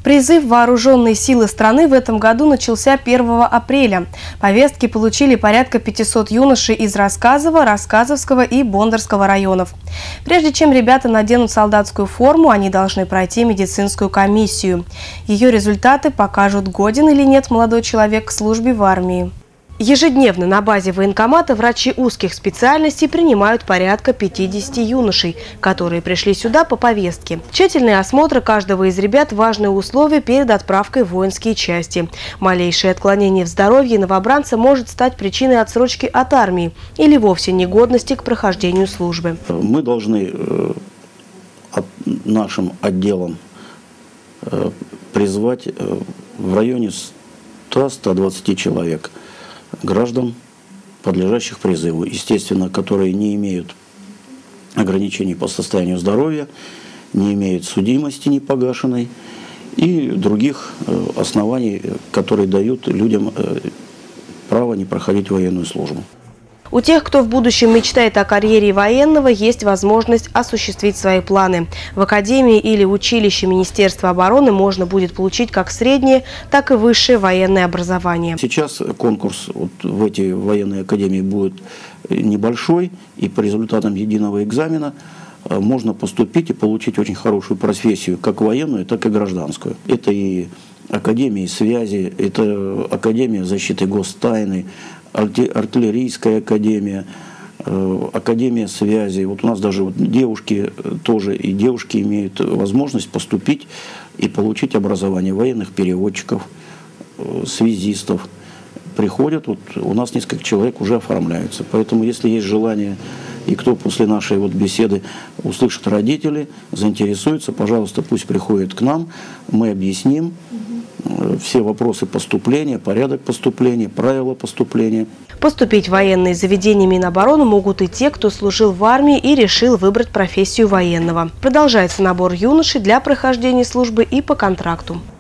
Призыв в вооруженные силы страны в этом году начался 1 апреля. Повестки получили порядка 500 юношей из Рассказово, Рассказовского и Бондарского районов. Прежде чем ребята наденут солдатскую форму, они должны пройти медицинскую комиссию. Ее результаты покажут, годен или нет молодой человек к службе в армии. Ежедневно на базе военкомата врачи узких специальностей принимают порядка 50 юношей, которые пришли сюда по повестке. Тщательный осмотр каждого из ребят – важное условие перед отправкой в воинские части. Малейшее отклонение в здоровье новобранца может стать причиной отсрочки от армии или вовсе негодности к прохождению службы. Мы должны нашим отделом призвать в районе 100-120 человек граждан, подлежащих призыву, естественно, которые не имеют ограничений по состоянию здоровья, не имеют судимости непогашенной и других оснований, которые дают людям право не проходить военную службу. У тех, кто в будущем мечтает о карьере военного, есть возможность осуществить свои планы. В академии или училище Министерства обороны можно будет получить как среднее, так и высшее военное образование. Сейчас конкурс в эти военные академии будет небольшой, и по результатам единого экзамена можно поступить и получить очень хорошую профессию, как военную, так и гражданскую. Это и академия связи, это академия защиты гостайны, артиллерийская академия, академия связи. Вот у нас даже девушки тоже, и девушки имеют возможность поступить и получить образование военных переводчиков, связистов. Приходят, вот у нас несколько человек уже оформляются. Поэтому, если есть желание, и кто после нашей беседы услышит родители, заинтересуется, пожалуйста, пусть приходит к нам, мы объясним все вопросы поступления, порядок поступления, правила поступления. Поступить в военные заведения Минобороны могут и те, кто служил в армии и решил выбрать профессию военного. Продолжается набор юношей для прохождения службы и по контракту.